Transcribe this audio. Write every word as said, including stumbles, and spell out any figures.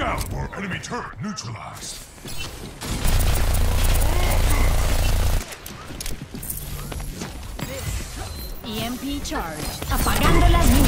out! Or enemy turret neutralized. E M P charge. Apagando las